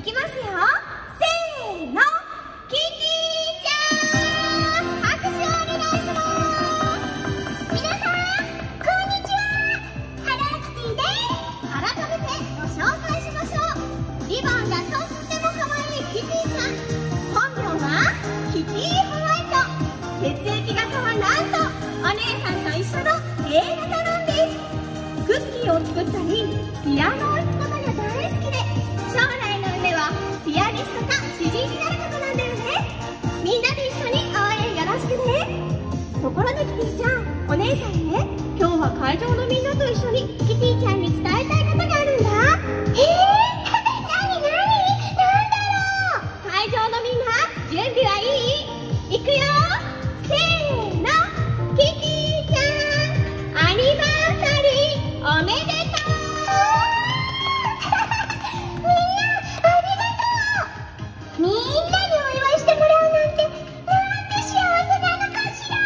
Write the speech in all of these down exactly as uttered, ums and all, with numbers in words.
きますよ。せーの、キティちゃん、拍手をお願いします。皆さんこんにちは、ハローキティです。改めてご紹介しましょう。リボンがとっても可愛いキティちゃん、本名はキティホワイト。血液型はなんとお姉さんと一緒の A 型なんです。クッキーを作ったりピアノを弾くことが大好きで、将来の夢はピアニストか詩人になることなんだよね。みんなで一緒に応援よろしくね。ところでキティちゃん、お姉さんね、今日は会場のみんなと一緒にキティちゃんに伝えたいことがあるんだ。えー、なになに、なんだろう。会場のみんな準備はいい？いくよ、せーの、キティちゃんアニバーサリーおめでとう。みんなにお祝いしてもらうなんて、なんて幸せなのかし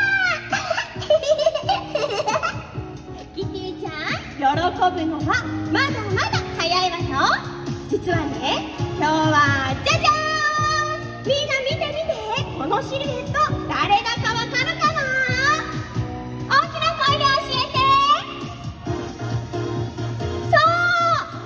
ら。キティちゃん、喜ぶのはまだまだ早いわよ。実はね、今日はじゃじゃーん、みんな見て見て、このシルエット誰だかわかるかな？大きな声で教えて。そう、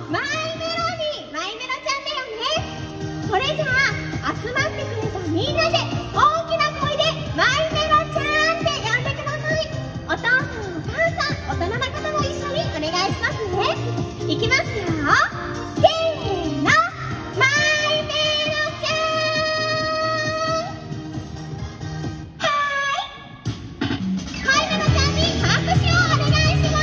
マイメロディー、マイメロちゃんだよね。それじゃあ集まってくれたみんなで大きな声でマイメロちゃんって呼んでください。お父さんお母さん、大人の方も一緒にお願いしますね。いきますよ、せーの、マイメロちゃん。はーい、マイメロちゃんに拍手をお願いします。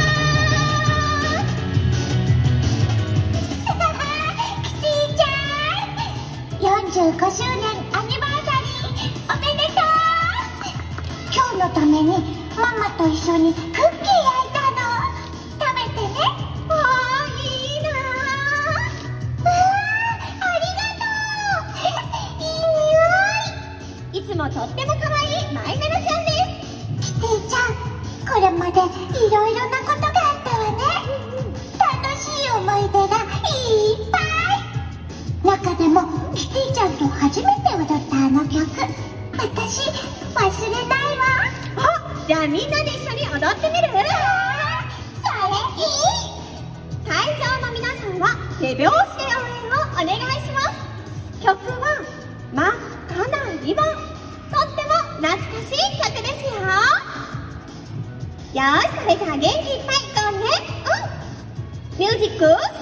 キティちゃん、よんじゅうごしゅうねんアニバーサリーおめでとう。今日のためにママと一緒にクッキー焼いたの。食べてね。わあ、いいなあ。わあ、ありがとう。いい匂い。いつもとっても可愛いマイメロちゃんです。キティちゃん、これまでいろいろなことがあったわね。楽しい思い出がいっぱい。中でもキティちゃんと初めて踊ったあの曲、私忘れないわ。あ、じゃあみんなで一緒に踊ってみる？それいい。会場の皆さんは手拍子で応援をお願いします。曲は真っ赤なリボン。とっても懐かしい曲ですよ。よーし、それじゃあ元気いっぱいいこうね。うん、ミュージック